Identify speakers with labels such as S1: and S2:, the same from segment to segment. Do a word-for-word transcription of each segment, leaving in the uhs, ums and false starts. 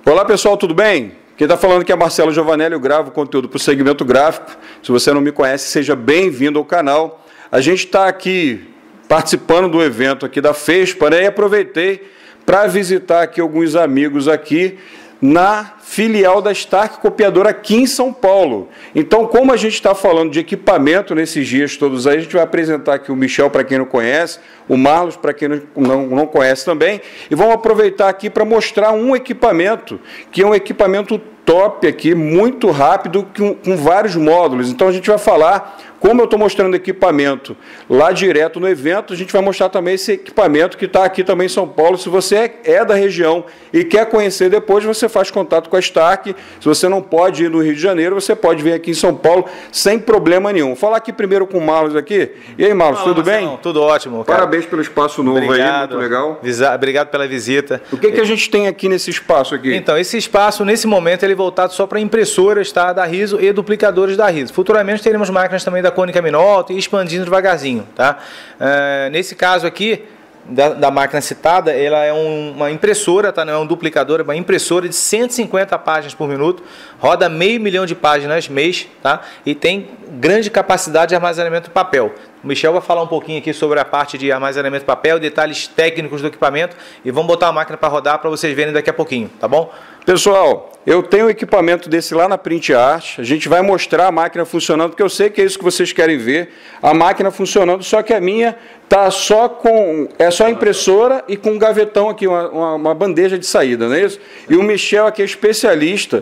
S1: Olá pessoal, tudo bem? Quem está falando aqui é Marcelo Giovanelli, eu gravo conteúdo para o segmento gráfico. Se você não me conhece, seja bem-vindo ao canal. A gente está aqui participando do evento aqui da FESPA, né? E aproveitei para visitar aqui alguns amigos aqui na filial da Stark Copiadora aqui em São Paulo. Então, como a gente está falando de equipamento nesses dias todos aí, a gente vai apresentar aqui o Michel, para quem não conhece, o Marlos, para quem não, não, não conhece também, e vamos aproveitar aqui para mostrar um equipamento, que é um equipamento top aqui, muito rápido, com, com vários módulos. Então, a gente vai falar, como eu estou mostrando equipamento lá direto no evento, a gente vai mostrar também esse equipamento que está aqui também em São Paulo. Se você é da região e quer conhecer depois, você faz contato com a Stark. Se você não pode ir no Rio de Janeiro, você pode vir aqui em São Paulo sem problema nenhum. Vou falar aqui primeiro com o Marlos aqui. E aí, Marlos,
S2: Fala,
S1: tudo
S2: Marcelão,
S1: bem?
S2: Tudo ótimo, cara.
S1: Parabéns pelo espaço novo.
S2: Obrigado.
S1: Aí, muito legal.
S2: Visa... Obrigado pela visita.
S1: O que, que a gente tem aqui nesse espaço aqui?
S2: Então, esse espaço, nesse momento, ele é voltado só para impressoras, tá, da Riso e duplicadores da Riso. Futuramente teremos máquinas também da Konica Minolta e expandindo devagarzinho, tá? Uh, nesse caso aqui, Da, da máquina citada, ela é um, uma impressora, tá? Não é um duplicador, é uma impressora de cento e cinquenta páginas por minuto, roda meio milhão de páginas mês, tá? E tem grande capacidade de armazenamento de papel. O Michel vai falar um pouquinho aqui sobre a parte de armazenamento de papel, detalhes técnicos do equipamento, e vamos botar a máquina para rodar para vocês verem daqui a pouquinho, tá bom?
S1: Pessoal, eu tenho um equipamento desse lá na Print Art, a gente vai mostrar a máquina funcionando, porque eu sei que é isso que vocês querem ver, a máquina funcionando, só que a minha tá só com, é só impressora e com um gavetão aqui, uma, uma, uma bandeja de saída, não é isso? E o Michel aqui é especialista,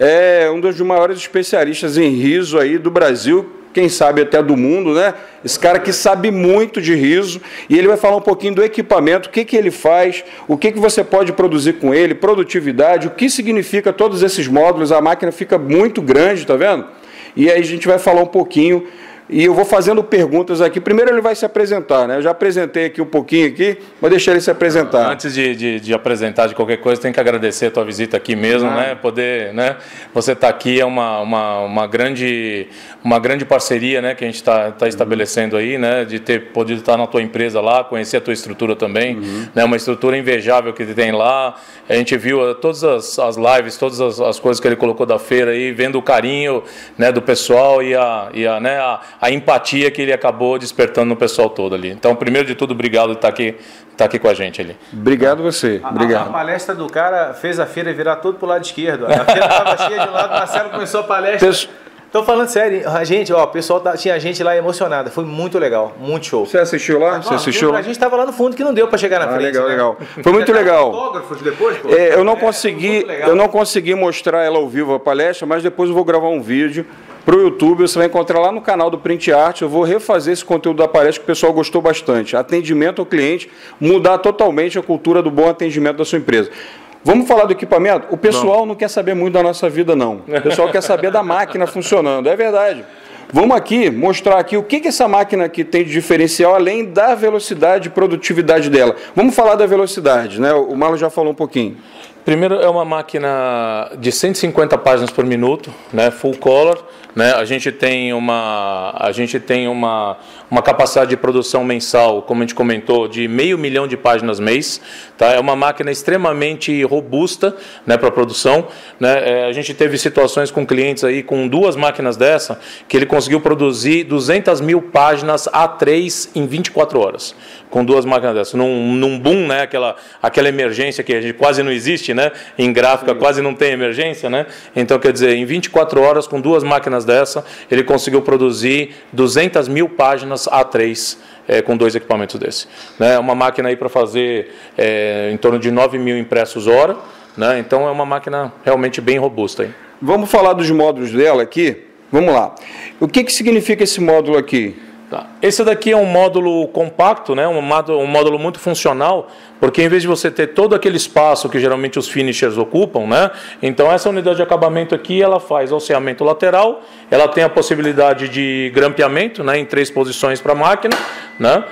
S1: é um dos maiores especialistas em riso aí do Brasil, quem sabe até do mundo, né? Esse cara que sabe muito de riso, e ele vai falar um pouquinho do equipamento, o que, que ele faz, o que, que você pode produzir com ele, produtividade, o que significa todos esses módulos, a máquina fica muito grande, tá vendo? E aí a gente vai falar um pouquinho, e eu vou fazendo perguntas aqui. Primeiro ele vai se apresentar, né? Eu já apresentei aqui um pouquinho aqui, vou deixar ele se apresentar.
S3: Antes de, de, de apresentar de qualquer coisa, tem que agradecer a tua visita aqui mesmo, ah. né? Poder, né? Você estar tá aqui é uma, uma, uma, grande, uma grande parceria, né? Que a gente está tá estabelecendo aí, né? De ter podido estar na tua empresa lá, conhecer a tua estrutura também, uhum. né? Uma estrutura invejável que tem lá. A gente viu todas as, as lives, todas as, as coisas que ele colocou da feira aí, vendo o carinho, né? Do pessoal e a, e a, né? a a empatia que ele acabou despertando no pessoal todo ali. Então, primeiro de tudo, obrigado de estar aqui, estar aqui com a gente ali.
S1: Obrigado você. Obrigado.
S2: A, a palestra do cara fez a feira virar todo para o lado esquerdo. A feira estava cheia de um lado, o Marcelo começou a palestra. Pesso... Estou falando sério, a gente, ó, o pessoal tá, tinha gente lá emocionada, foi muito legal, muito show.
S1: Você assistiu lá?
S2: Mas,
S1: Você
S2: ó,
S1: assistiu?
S2: A gente estava lá no fundo que não deu para chegar na
S1: ah,
S2: frente.
S1: Legal,
S2: né?
S1: legal. Foi muito legal.
S2: Fotógrafos depois, pô?
S1: É, eu não consegui, é, eu não consegui mostrar ela ao vivo a palestra, mas depois eu vou gravar um vídeo para o YouTube, você vai encontrar lá no canal do Print Art, eu vou refazer esse conteúdo da palestra que o pessoal gostou bastante. Atendimento ao cliente, mudar totalmente a cultura do bom atendimento da sua empresa. Vamos falar do equipamento? O pessoal não, não quer saber muito da nossa vida, não. O pessoal quer saber da máquina funcionando, é verdade. Vamos aqui mostrar aqui o que, que essa máquina aqui tem de diferencial, além da velocidade e produtividade dela. Vamos falar da velocidade, né? O Marlon já falou um pouquinho.
S3: Primeiro, é uma máquina de cento e cinquenta páginas por minuto, né, full color, né, a gente tem uma, a gente tem uma, uma capacidade de produção mensal, como a gente comentou, de meio milhão de páginas mês, tá? É uma máquina extremamente robusta, né, para produção, né, é, a gente teve situações com clientes aí com duas máquinas dessa, que ele conseguiu produzir duzentas mil páginas A três em vinte e quatro horas, com duas máquinas dessas, num, num boom, né, aquela, aquela emergência que a gente quase não existe, né? Em gráfica quase não tem emergência, né? Então, quer dizer, em vinte e quatro horas, com duas máquinas dessa, ele conseguiu produzir duzentas mil páginas A três é, com dois equipamentos desse. Né? Uma máquina aí para fazer é, em torno de nove mil impressos hora, né? Então é uma máquina realmente bem robusta. Hein?
S1: Vamos falar dos módulos dela aqui? Vamos lá. O que, que significa esse módulo aqui?
S3: Tá. Esse daqui é um módulo compacto, né? um, módulo, um módulo muito funcional, porque em vez de você ter todo aquele espaço que geralmente os finishers ocupam, né? Então essa unidade de acabamento aqui, ela faz alceamento lateral, ela tem a possibilidade de grampeamento, né? Em três posições para a máquina, né?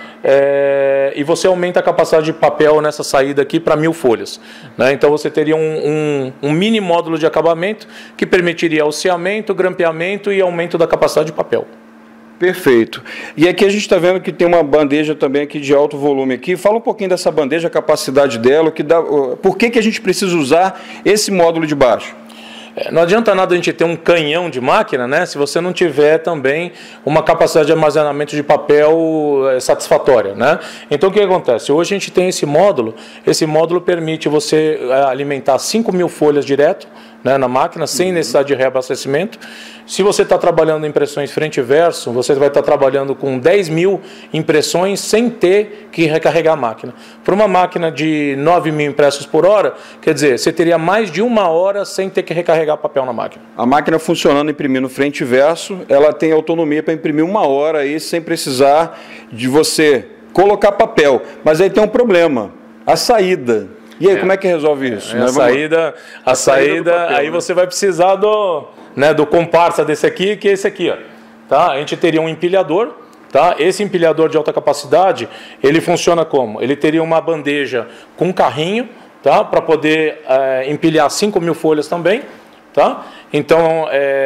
S3: É, e você aumenta a capacidade de papel nessa saída aqui para mil folhas, né? Então você teria um, um, um mini módulo de acabamento que permitiria alceamento, grampeamento e aumento da capacidade de papel.
S1: Perfeito. E aqui a gente está vendo que tem uma bandeja também aqui de alto volume aqui. Fala um pouquinho dessa bandeja, a capacidade dela, o que dá, por que, que a gente precisa usar esse módulo de baixo?
S3: Não adianta nada a gente ter um canhão de máquina, né, se você não tiver também uma capacidade de armazenamento de papel satisfatória, né? Então o que acontece? Hoje a gente tem esse módulo, esse módulo permite você alimentar cinco mil folhas direto, né, na máquina, sem necessidade de reabastecimento. Se você está trabalhando em impressões frente e verso, você vai estar trabalhando com dez mil impressões sem ter que recarregar a máquina. Para uma máquina de nove mil impressos por hora, quer dizer, você teria mais de uma hora sem ter que recarregar papel na máquina.
S1: A máquina funcionando, imprimindo frente e verso, ela tem autonomia para imprimir uma hora aí sem precisar de você colocar papel. Mas aí tem um problema, a saída. E aí, é. como é que resolve isso?
S3: É, a saída, a, a saída, saída papel, aí né? Você vai precisar do, né, do comparsa desse aqui, que é esse aqui, ó. Tá? A gente teria um empilhador, tá? Esse empilhador de alta capacidade, ele funciona como? Ele teria uma bandeja com um carrinho, tá? Para poder é, empilhar cinco mil folhas também, tá? Então,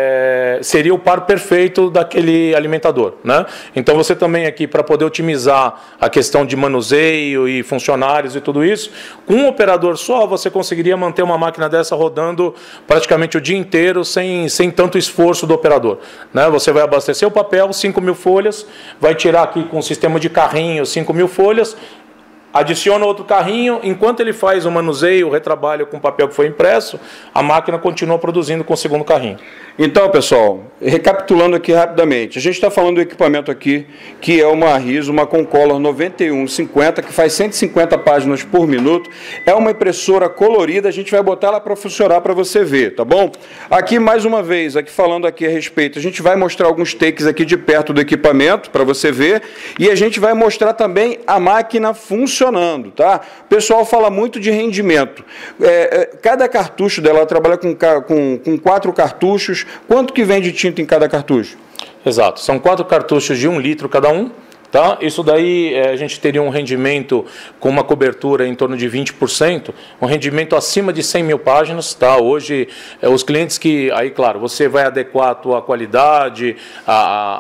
S3: é, seria o par perfeito daquele alimentador, né? Então, você também aqui, para poder otimizar a questão de manuseio e funcionários e tudo isso, com um operador só, você conseguiria manter uma máquina dessa rodando praticamente o dia inteiro, sem, sem tanto esforço do operador, né? Você vai abastecer o papel, cinco mil folhas, vai tirar aqui com um sistema de carrinho cinco mil folhas, adiciona outro carrinho, enquanto ele faz o manuseio, o retrabalho com o papel que foi impresso, a máquina continua produzindo com o segundo carrinho.
S1: Então, pessoal, recapitulando aqui rapidamente, a gente está falando do equipamento aqui, que é uma Riso, uma Concolor noventa e um cinquenta, que faz cento e cinquenta páginas por minuto, é uma impressora colorida, a gente vai botar ela para funcionar para você ver, tá bom? Aqui, mais uma vez, aqui falando aqui a respeito, a gente vai mostrar alguns takes aqui de perto do equipamento, para você ver, e a gente vai mostrar também a máquina funcionando, tá? O pessoal fala muito de rendimento. É, cada cartucho dela, ela trabalha com, com, com quatro cartuchos. Quanto que vem de tinta em cada cartucho?
S3: Exato, são quatro cartuchos de um litro cada um. Tá? Isso daí é, a gente teria um rendimento com uma cobertura em torno de vinte por cento, um rendimento acima de cem mil páginas. Tá? Hoje, é, os clientes que, aí claro, você vai adequar a tua qualidade, a,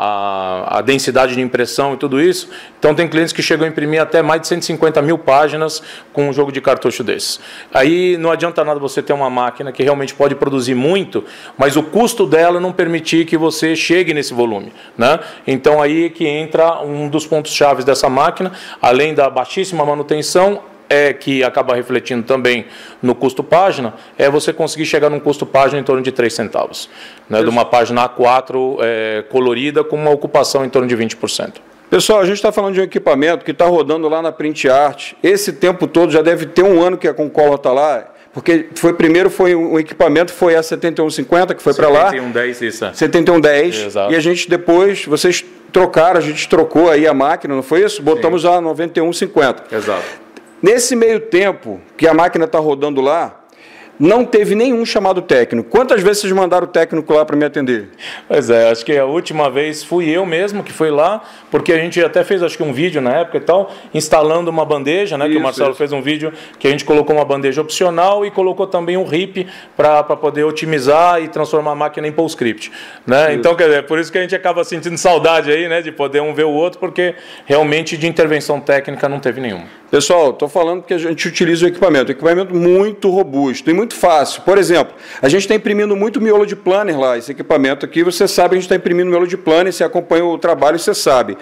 S3: a, a densidade de impressão e tudo isso. Então tem clientes que chegam a imprimir até mais de cento e cinquenta mil páginas com um jogo de cartucho desses. Aí não adianta nada você ter uma máquina que realmente pode produzir muito, mas o custo dela não permitir que você chegue nesse volume, né? Então aí que entra um dos pontos chaves dessa máquina, além da baixíssima manutenção, é que acaba refletindo também no custo página, é você conseguir chegar num custo página em torno de três centavos, né, de uma página A quatro é, colorida com uma ocupação em torno de vinte por cento.
S1: Pessoal, a gente está falando de um equipamento que está rodando lá na Print Art. Esse tempo todo já deve ter um ano que a Concolor está lá, porque foi, primeiro foi um equipamento, foi a setenta e um cinquenta, que foi para lá.
S3: setenta e um dez, isso.
S1: setenta e um dez. Exato. E a gente depois, vocês trocaram, a gente trocou aí a máquina, não foi isso? Botamos Sim. a noventa e um cinquenta.
S3: Exato.
S1: Nesse meio tempo que a máquina está rodando lá, não teve nenhum chamado técnico. Quantas vezes vocês mandaram o técnico lá para me atender?
S3: Pois é, acho que a última vez fui eu mesmo que fui lá, porque a gente até fez acho que um vídeo na época e tal, instalando uma bandeja, né? Isso, que o Marcelo isso. fez um vídeo que a gente colocou uma bandeja opcional e colocou também um R I P para poder otimizar e transformar a máquina em PostScript, né? Então, quer dizer, por isso que a gente acaba sentindo saudade aí, né? De poder um ver o outro, porque realmente de intervenção técnica não teve nenhuma.
S1: Pessoal, estou falando que a gente utiliza o equipamento, um equipamento muito robusto e muito fácil. Por exemplo, a gente está imprimindo muito miolo de planner lá, esse equipamento aqui, você sabe, a gente está imprimindo miolo de planner, você acompanha o trabalho, você sabe.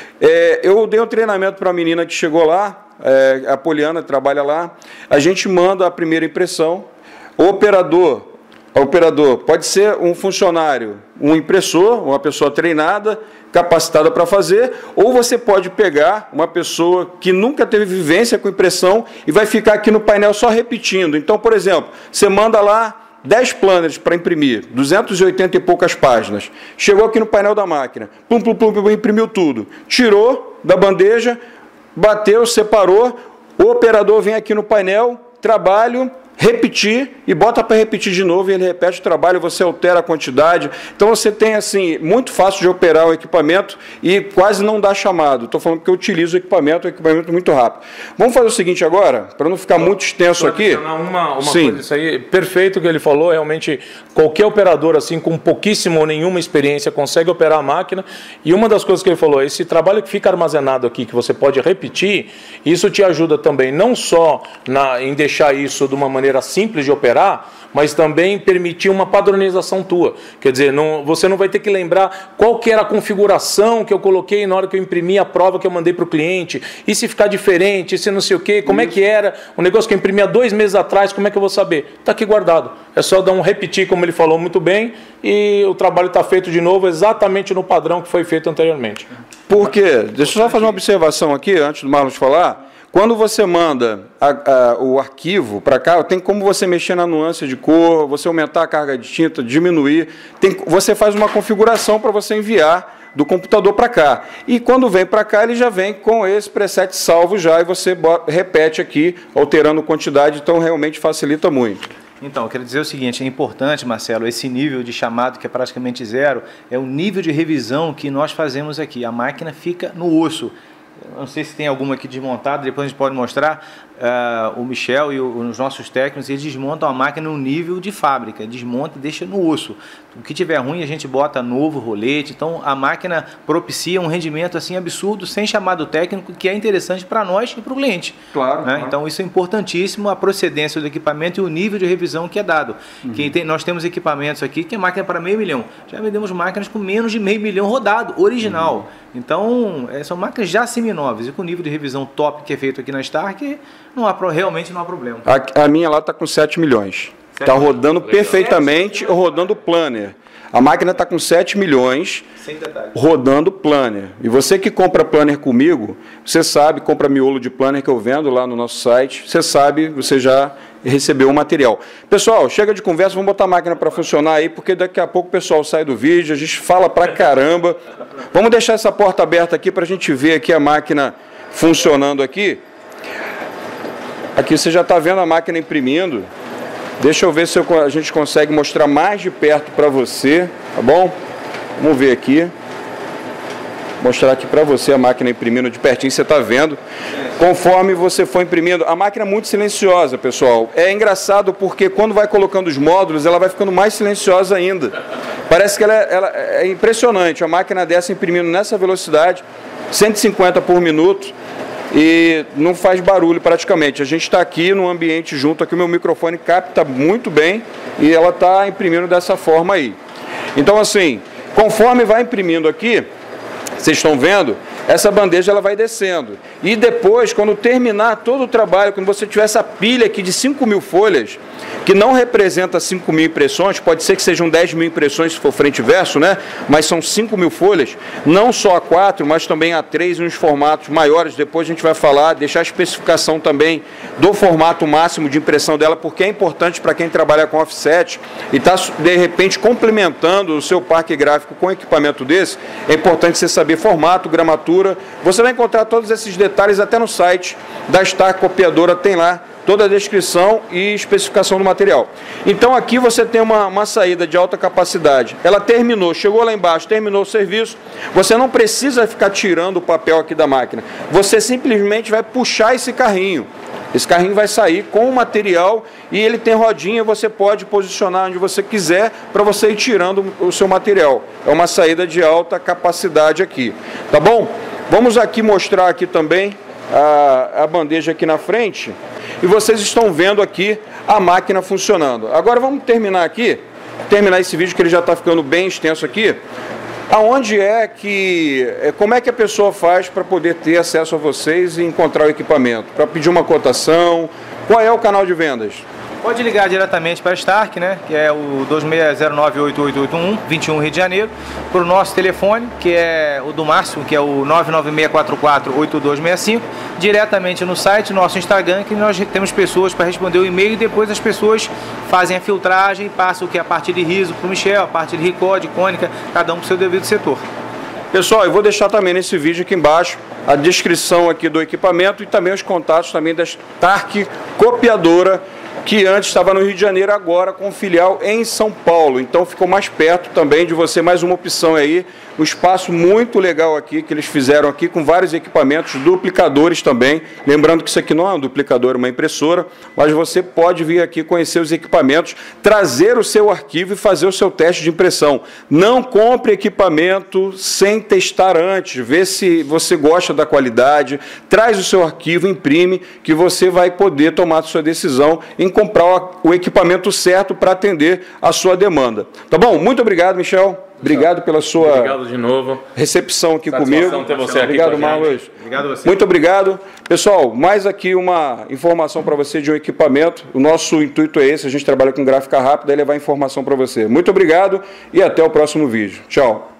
S1: É, eu dei um treinamento para a menina que chegou lá, é, a Poliana, que trabalha lá, a gente manda a primeira impressão, o operador, o operador pode ser um funcionário, um impressor, uma pessoa treinada, capacitada para fazer, ou você pode pegar uma pessoa que nunca teve vivência com impressão e vai ficar aqui no painel só repetindo. Então, por exemplo, você manda lá dez planners para imprimir, duzentas e oitenta e poucas páginas. Chegou aqui no painel da máquina, plum, plum, plum, plum, imprimiu tudo. Tirou da bandeja, bateu, separou, o operador vem aqui no painel, trabalho, repetir e bota para repetir de novo e ele repete o trabalho, você altera a quantidade. Então você tem assim, muito fácil de operar o equipamento e quase não dá chamado. Estou falando que eu utilizo o equipamento, o equipamento é muito rápido. Vamos fazer o seguinte agora, para não ficar muito extenso aqui.
S3: Uma, uma Sim. coisa, isso aí, perfeito o que ele falou, realmente qualquer operador assim com pouquíssima ou nenhuma experiência consegue operar a máquina. E uma das coisas que ele falou, esse trabalho que fica armazenado aqui, que você pode repetir, isso te ajuda também não só na, em deixar isso de uma maneira simples de operar, mas também permitir uma padronização tua. Quer dizer, não, você não vai ter que lembrar qual que era a configuração que eu coloquei na hora que eu imprimi a prova que eu mandei para o cliente, e se ficar diferente, e se não sei o quê, como Isso. é que era, o negócio que eu imprimi há dois meses atrás, como é que eu vou saber? Está aqui guardado. É só dar um repetir, como ele falou muito bem, e o trabalho está feito de novo exatamente no padrão que foi feito anteriormente.
S1: Por quê? Deixa eu só fazer uma observação aqui, antes do Marlos falar. Quando você manda a, a, o arquivo para cá, tem como você mexer na nuance de cor, você aumentar a carga de tinta, diminuir. Tem, você faz uma configuração para você enviar do computador para cá. E quando vem para cá, ele já vem com esse preset salvo já, e você bota, repete aqui, alterando quantidade, então realmente facilita muito.
S2: Então, eu quero dizer o seguinte, é importante, Marcelo, esse nível de chamado que é praticamente zero, é o nível de revisão que nós fazemos aqui. A máquina fica no osso. Não sei se tem alguma aqui desmontada, depois a gente pode mostrar. Uh, o Michel e o, os nossos técnicos, eles desmontam a máquina no nível de fábrica, desmonta e deixa no osso. O que tiver ruim a gente bota novo rolete. Então a máquina propicia um rendimento assim absurdo, sem chamado técnico, que é interessante para nós e para o cliente.
S1: Claro,
S2: né?
S1: claro.
S2: Então isso é importantíssimo, a procedência do equipamento e o nível de revisão que é dado. Uhum. Quem tem, nós temos equipamentos aqui que é máquina para meio milhão. Já vendemos máquinas com menos de meio milhão rodado, original. Uhum. Então é, são máquinas já seminovas e com nível de revisão top que é feito aqui na Stark, não há, realmente não há problema.
S1: A, a minha lá está com sete milhões. Está rodando Legal. perfeitamente, rodando planner. A máquina está com sete milhões, rodando planner. E você que compra planner comigo, você sabe, compra miolo de planner que eu vendo lá no nosso site, você sabe, você já recebeu o material. Pessoal, chega de conversa, vamos botar a máquina para funcionar aí, porque daqui a pouco o pessoal sai do vídeo, a gente fala pra caramba. Vamos deixar essa porta aberta aqui para a gente ver aqui a máquina funcionando aqui. Aqui você já está vendo a máquina imprimindo. Deixa eu ver se eu, a gente consegue mostrar mais de perto para você, tá bom? Vamos ver aqui. Mostrar aqui para você a máquina imprimindo de pertinho, você está vendo. Conforme você for imprimindo, a máquina é muito silenciosa, pessoal. É engraçado porque quando vai colocando os módulos, ela vai ficando mais silenciosa ainda. Parece que ela é, ela é impressionante. A máquina dessa imprimindo nessa velocidade, cento e cinquenta por minuto. E não faz barulho praticamente. A gente está aqui no ambiente junto, aqui o meu microfone capta muito bem e ela está imprimindo dessa forma aí. Então assim, conforme vai imprimindo aqui, vocês estão vendo, essa bandeja ela vai descendo. E depois, quando terminar todo o trabalho, quando você tiver essa pilha aqui de cinco mil folhas, que não representa cinco mil impressões, pode ser que sejam dez mil impressões se for frente e verso, né? Mas são cinco mil folhas, não só A quatro, mas também A três e uns formatos maiores. Depois a gente vai falar, deixar a especificação também do formato máximo de impressão dela, porque é importante para quem trabalha com offset e está, de repente, complementando o seu parque gráfico com equipamento desse. É importante você saber formato, gramatura. Você vai encontrar todos esses detalhes até no site da Stark Copiadora, tem lá toda a descrição e especificação do material. Então aqui você tem uma, uma saída de alta capacidade. Ela terminou, chegou lá embaixo, terminou o serviço. Você não precisa ficar tirando o papel aqui da máquina. Você simplesmente vai puxar esse carrinho. Esse carrinho vai sair com o material e ele tem rodinha, você pode posicionar onde você quiser para você ir tirando o seu material. É uma saída de alta capacidade aqui. Tá bom? Vamos aqui mostrar aqui também a, a bandeja aqui na frente. E vocês estão vendo aqui a máquina funcionando. Agora vamos terminar aqui, terminar esse vídeo que ele já está ficando bem extenso aqui. Aonde é que, como é que a pessoa faz para poder ter acesso a vocês e encontrar o equipamento? Para pedir uma cotação, qual é o canal de vendas?
S2: Pode ligar diretamente para a Stark, né, que é o dois seis zero nove, oito oito oito um, vinte e um Rio de Janeiro, para o nosso telefone, que é o do Márcio, que é o nove nove seis quatro quatro, oito dois seis cinco, diretamente no site, nosso Instagram, que nós temos pessoas para responder o e-mail e depois as pessoas fazem a filtragem e passam o que é a parte de riso para o Michel, a parte de Ricode, cônica, cada um para o seu devido setor.
S1: Pessoal, eu vou deixar também nesse vídeo aqui embaixo a descrição aqui do equipamento e também os contatos também da Stark Copiadora, que antes estava no Rio de Janeiro, agora com filial em São Paulo. Então ficou mais perto também de você, mais uma opção aí. Um espaço muito legal aqui, que eles fizeram aqui, com vários equipamentos, duplicadores também. Lembrando que isso aqui não é um duplicador, é uma impressora, mas você pode vir aqui conhecer os equipamentos, trazer o seu arquivo e fazer o seu teste de impressão. Não compre equipamento sem testar antes, vê se você gosta da qualidade, traz o seu arquivo, imprime, que você vai poder tomar a sua decisão em comprar o equipamento certo para atender a sua demanda. Tá bom? Muito obrigado, Michel. Obrigado pela sua
S3: obrigado de novo.
S1: recepção aqui
S3: Satisfação
S1: comigo.
S3: ter você aqui
S1: obrigado,
S3: com a gente.
S1: Marlos.
S2: Obrigado a você.
S1: Muito obrigado. Pessoal, mais aqui uma informação para você de um equipamento. O nosso intuito é esse, a gente trabalha com gráfica rápida e levar informação para você. Muito obrigado e até o próximo vídeo. Tchau.